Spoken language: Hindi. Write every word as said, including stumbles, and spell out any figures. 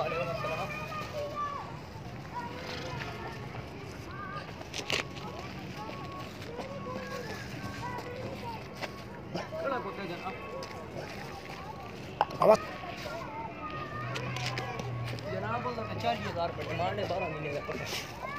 जनाब चालीस हजार रुपये डिमांड है, बारह महीने का।